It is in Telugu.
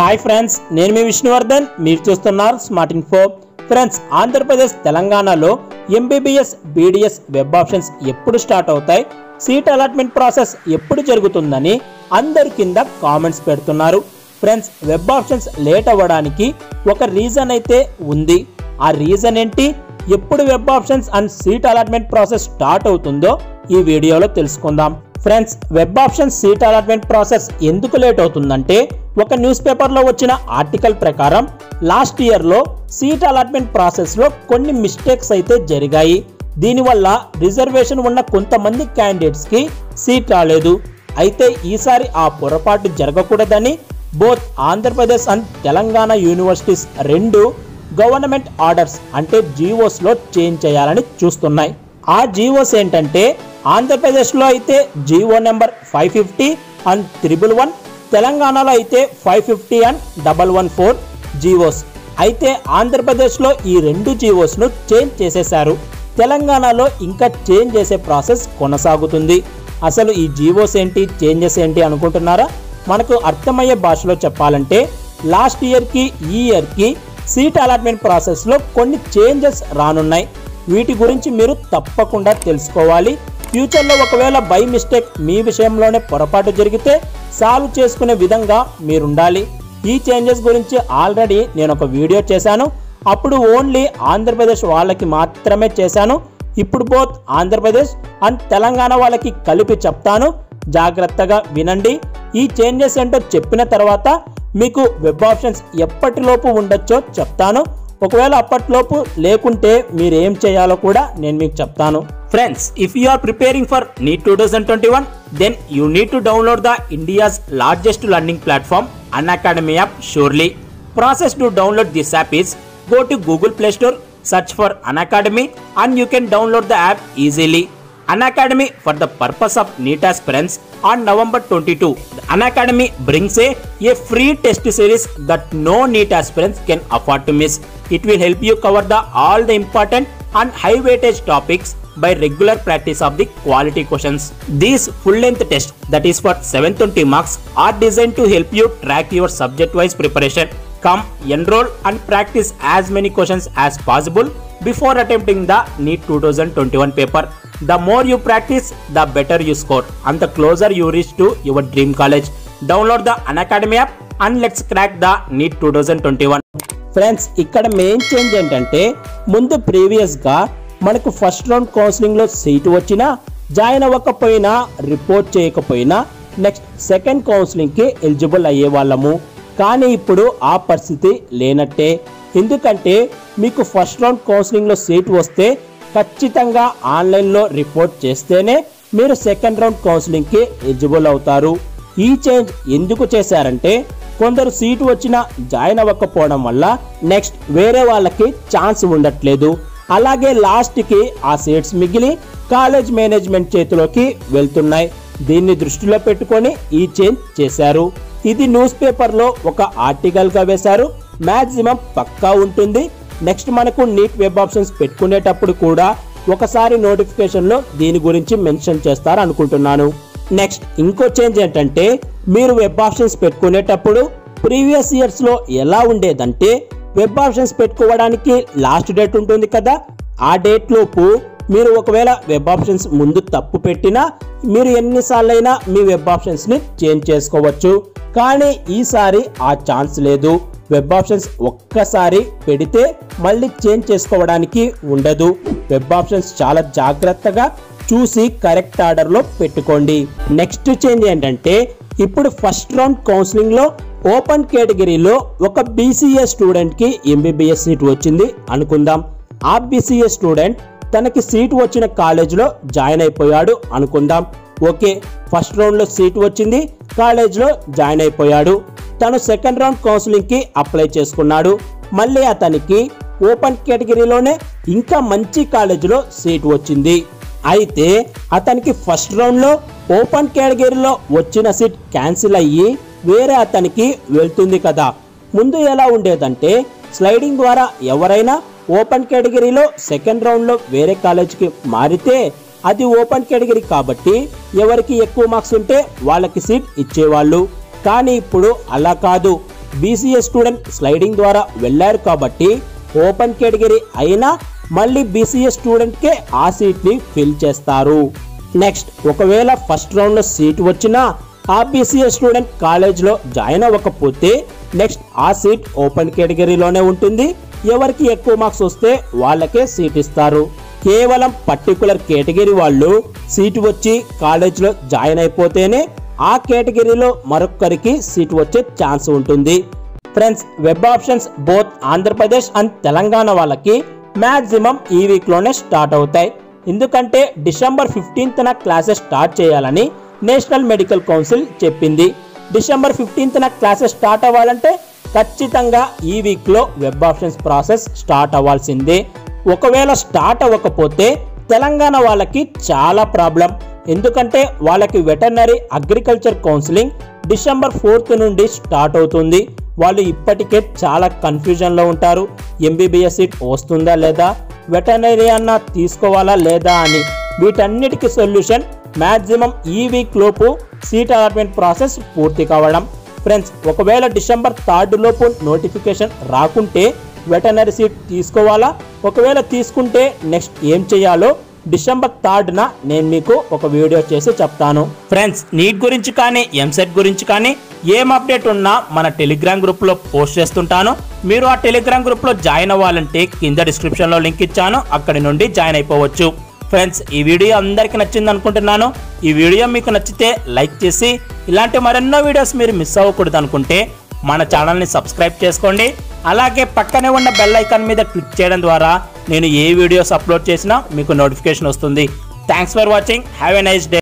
హాయ్ ఫ్రెండ్స్, నేను మీ విష్ణువర్ధన్. మీరు చూస్తున్నారు స్మార్ట్ ఇన్ఫో. ఫ్రెండ్స్, ఆంధ్రప్రదేశ్ తెలంగాణలో ఎంబీబీఎస్ బీడీఎస్ వెబ్ ఆప్షన్స్ ఎప్పుడు స్టార్ట్ అవుతాయి, సీట్ అలాట్మెంట్ ప్రాసెస్ ఎప్పుడు జరుగుతుందని అందరు కింద కామెంట్స్ పెడుతున్నారు. ఫ్రెండ్స్, వెబ్ ఆప్షన్స్ లేట్ అవ్వడానికి ఒక రీజన్ అయితే ఉంది. ఆ రీజన్ ఏంటి, ఎప్పుడు web options and seat allotment process start అవుతుందో ఈ వీడియోలో తెలుసుకుందాం. Friends, web options seat allotment process ఎందుకు లేట్ అవుతుందంటే, ఒక న్యూస్ పేపర్లో వచ్చిన ఆర్టికల్ ప్రకారం లాస్ట్ ఇయర్లో సీట్ అలాట్మెంట్ ప్రాసెస్లో కొన్ని మిస్టేక్స్ అయితే జరిగాయి. దీనివల్ల రిజర్వేషన్ ఉన్న కొంతమంది క్యాండిడేట్స్కి సీట్ రాలేదు. అయితే ఈసారి ఆ పొరపాటు జరగకూడదని both Andhra Pradesh and Telangana universities రెండు గవర్నమెంట్ ఆర్డర్స్ అంటే జీవోస్లో చేంజ్ చేయాలని చూస్తున్నాయి. ఆ జీవోస్ ఏంటంటే, ఆంధ్రప్రదేశ్లో అయితే జీవో నెంబర్ 550 అండ్ 111, తెలంగాణలో అయితే 550 అండ్ 114 జీవోస్. అయితే ఆంధ్రప్రదేశ్లో ఈ రెండు జీవోస్ను చేంజ్ చేసేశారు. తెలంగాణలో ఇంకా చేంజ్ చేసే ప్రాసెస్ కొనసాగుతుంది. అసలు ఈ జీవోస్ ఏంటి, చేంజెస్ ఏంటి అనుకుంటున్నారా? మనకు అర్థమయ్యే భాషలో చెప్పాలంటే, లాస్ట్ ఇయర్కి ఈ ఇయర్కి సీట్ అలాట్మెంట్ ప్రాసెస్లో కొన్ని చేంజెస్ రానున్నాయి. వీటి గురించి మీరు తప్పకుండా తెలుసుకోవాలి. ఫ్యూచర్లో ఒకవేళ బై మిస్టేక్ మీ విషయంలోనే పొరపాటు జరిగితే సాల్వ్ చేసుకునే విధంగా మీరుండాలి. ఈ చేంజెస్ గురించి ఆల్రెడీ నేను ఒక వీడియో చేశాను. అప్పుడు ఓన్లీ ఆంధ్రప్రదేశ్ వాళ్ళకి మాత్రమే చేశాను. ఇప్పుడు బోత్ ఆంధ్రప్రదేశ్ అండ్ తెలంగాణ వాళ్ళకి కలిపి చెప్తాను. జాగ్రత్తగా వినండి. ఈ చేంజెస్ ఏంటో చెప్పిన తర్వాత మీకు వెబ్ ఆప్షన్స్ ఎప్పటిలోపు ఉండొచ్చో చెప్తాను. ఒకవేళ అప్పట్లోపు లేకుంటే మీరు ఏం చేయాలో కూడా నేను మీకు చెప్తాను. Friends, if you are preparing for NEET 2021, then you need to download the India's largest learning platform, Unacademy app surely. Process to download this app is, go to Google Play Store, search for Unacademy and you can download the app easily. Unacademy for the purpose of NEET aspirants. On November 22, Unacademy brings a free test series that no NEET aspirants can afford to miss. It will help you cover all the important and high weightage topics by regular practice of the quality questions. These full-length tests, that is for 720 marks, are designed to help you track your subject-wise preparation. Come, enroll and practice as many questions as possible before attempting the NEET 2021 paper. The more you practice, the better you score and the closer you reach to your dream college. Download the Unacademy app and let's crack the NEET 2021. Friends, ఇక్కడ మెయిన్ చేంజ్ ఏంటంటే, ముందు ప్రీవియస్గా మనకు ఫస్ట్ రౌండ్ కౌన్సిలింగ్లో సీటు వచ్చినా, జాయిన్ అవ్వకపోయినా, రిపోర్ట్ చేయకపోయినా నెక్స్ట్ సెకండ్ కౌన్సిలింగ్కి ఎలిజిబుల్ అయ్యే వాళ్ళము. కానీ ఇప్పుడు ఆ పరిస్థితి లేనట్టే. ఎందుకంటే మీకు ఫస్ట్ రౌండ్ కౌన్సిలింగ్లో సీటు వస్తే ఖచ్చితంగా ఆన్లైన్లో రిపోర్ట్ చేస్తేనే మీరు సెకండ్ రౌండ్ కౌన్సిలింగ్కి ఎలిజిబుల్ అవుతారు. ఈ చేంజ్ ఎందుకు చేశారంటే, కొందరు సీటు వచ్చినా జాయిన్ అవ్వకపోవడం వల్ల నెక్స్ట్ వేరే వాళ్ళకి ఛాన్స్ ఉండట్లేదు. అలాగే లాస్ట్కి ఆ సీట్స్ మిగిలి కాలేజ్ మేనేజ్మెంట్ చేతిలోకి వెళ్తున్నాయి. దీన్ని దృష్టిలో పెట్టుకొని ఈ చేంజ్ చేశారు. ఇది న్యూస్ పేపర్లో ఒక ఆర్టికల్గా వేశారు. మ్యాక్సిమం పక్కా ఉంటుంది. నెక్స్ట్ మనకు నీట్ వెబ్ ఆప్షన్స్ పెట్టుకునేటప్పుడు కూడా ఒకసారి నోటిఫికేషన్లో దీని గురించి మెన్షన్ చేస్తారు అనుకుంటున్నాను. నెక్స్ట్ ఇంకో చేంజ్ ఏంటంటే, మీరు వెబ్ ఆప్షన్స్ పెట్టుకునేటప్పుడు ప్రీవియస్ ఇయర్స్లో ఎలా ఉండేదంటే, వెబ్ ఆప్షన్స్ పెట్టుకోవడానికి లాస్ట్ డేట్ ఉంటుంది కదా, ఆ డేట్ లోపు మీరు ఒకవేళ వెబ్ ఆప్షన్స్ ముందు తప్పు పెట్టినా మీరు ఎన్నిసార్లైనా మీ వెబ్ ఆప్షన్స్ని చేంజ్ చేసుకోవచ్చు. కానీ ఈసారి ఆ ఛాన్స్ లేదు. వెబ్ ఆప్షన్స్ ఒక్కసారి పెడితే మళ్ళీ చేంజ్ చేసుకోవడానికి ఉండదు. వెబ్ ఆప్షన్స్ చాలా జాగ్రత్తగా చూసి కరెక్ట్ ఆర్డర్లో పెట్టుకోండి. నెక్స్ట్ చేంజ్ ఏంటంటే, ఇప్పుడు ఫస్ట్ రౌండ్ కౌన్సిలింగ్లో ఓపెన్ కేటగిరీలో ఒక బీసీఏ స్టూడెంట్కి ఎంబీబీఎస్ సీట్ వచ్చింది అనుకుందాం. ఆ బీసీఏ స్టూడెంట్ తనకి సీటు వచ్చిన కాలేజ్లో జాయిన్ అయిపోయాడు అనుకుందాం. ఓకే, ఫస్ట్ రౌండ్లో సీటు వచ్చింది, కాలేజ్లో జాయిన్ అయిపోయాడు. తను సెకండ్ రౌండ్ కౌన్సిలింగ్కి అప్లై చేసుకున్నాడు. మళ్ళీ అతనికి ఓపెన్ కేటగిరీలోనే ఇంకా మంచి కాలేజీలో సీటు వచ్చింది. అయితే అతనికి ఫస్ట్ రౌండ్లో ఓపెన్ కేటగిరీలో వచ్చిన సీట్ క్యాన్సిల్ అయ్యి వేరే అతనికి వెళ్తుంది కదా. ముందు ఎలా ఉండేదంటే, స్లైడింగ్ ద్వారా ఎవరైనా ఓపెన్ కేటగిరీలో సెకండ్ రౌండ్లో వేరే కాలేజీకి మారితే అది ఓపెన్ కేటగిరీ కాబట్టి ఎవరికి ఎక్కువ మార్క్స్ ఉంటే వాళ్ళకి సీట్ ఇచ్చేవాళ్ళు. కానీ ఇప్పుడు అలా కాదు. బీసీఏ స్టూడెంట్ స్లైడింగ్ ద్వారా వెళ్ళారు కాబట్టి ఓపెన్ కేటగిరీ అయినా మళ్ళీ బీసీఏ స్టూడెంట్కే ఆ సీట్ని ఫిల్ చేస్తారు. నెక్స్ట్, ఒకవేళ ఫస్ట్ రౌండ్లో సీట్ వచ్చినా ఆ బీసీఏ స్టూడెంట్ కాలేజ్లో జాయిన్ అవ్వకపోతే నెక్స్ట్ ఆ సీట్ ఓపెన్ కేటగిరీలోనే ఉంటుంది. ఎవరికి ఎక్కువ మార్క్స్ వస్తే వాళ్ళకే సీట్ ఇస్తారు. కేవలం పర్టికులర్ కేటగిరీ వాళ్ళు సీట్ వచ్చి కాలేజ్లో జాయిన్ అయిపోతేనే ఆ కేటగిరీలో మరొకరికి సీట్ వచ్చే ఛాన్స్ ఉంటుంది. Friends, web options both Andhra Pradesh and Telangana వాళ్ళకి మ్యాక్సిమం ఈ వీక్లోనే స్టార్ట్ అవుతాయి. ఎందుకంటే డిసెంబర్ 15న క్లాసెస్ స్టార్ట్ చేయాలని నేషనల్ మెడికల్ కౌన్సిల్ చెప్పింది. డిసెంబర్ 15న క్లాసెస్ స్టార్ట్ అవ్వాలంటే ఖచ్చితంగా ఈ వీక్లో వెబ్ ఆప్షన్స్ ప్రాసెస్ స్టార్ట్ అవ్వాల్సిందే. ఒకవేళ స్టార్ట్ అవ్వకపోతే తెలంగాణ వాళ్ళకి చాలా ప్రాబ్లం. ఎందుకంటే వాళ్ళకి veterinary agriculture counselling December 4th నుండి స్టార్ట్ అవుతుంది. వాళ్ళు ఇప్పటికే చాలా కన్ఫ్యూజన్లో ఉంటారు. ఎంబీబీఎస్ సీట్ వస్తుందా లేదా, వెటర్నరీ అన్నా తీసుకోవాలా లేదా అని. వీటన్నిటికీ సొల్యూషన్ మ్యాక్సిమం ఈ వీక్ లోపు సీట్ అలాట్మెంట్ ప్రాసెస్ పూర్తి కావడం. ఫ్రెండ్స్, ఒకవేళ డిసెంబర్ 3rd లోపు నోటిఫికేషన్ రాకుంటే వెటర్నరీ సీట్ తీసుకోవాలా, ఒకవేళ తీసుకుంటే నెక్స్ట్ ఏం చేయాలో డిసెంబర్ 3rd నేను మీకు ఒక వీడియో చేసి చెప్తాను. ఫ్రెండ్స్, నీట్ గురించి కానీ ఎంసెట్ గురించి కానీ ఏం అప్డేట్ ఉన్నా మన టెలిగ్రామ్ గ్రూప్లో పోస్ట్ చేస్తుంటాను. మీరు ఆ టెలిగ్రామ్ గ్రూప్లో జాయిన్ అవ్వాలంటే కింద డిస్క్రిప్షన్లో లింక్ ఇచ్చాను, అక్కడి నుండి జాయిన్ అయిపోవచ్చు. ఫ్రెండ్స్, ఈ వీడియో అందరికీ నచ్చింది అనుకుంటున్నాను. ఈ వీడియో మీకు నచ్చితే లైక్ చేసి ఇలాంటి మరెన్నో వీడియోస్ మీరు మిస్ అవ్వకూడదు అనుకుంటే మన ఛానల్ని సబ్స్క్రైబ్ చేసుకోండి. అలాగే పక్కనే ఉన్న బెల్ ఐకాన్ మీద క్లిక్ చేయడం ద్వారా నేను ఏ వీడియోస్ అప్లోడ్ చేసినా మీకు నోటిఫికేషన్ వస్తుంది. Thanks for watching. Have a nice day.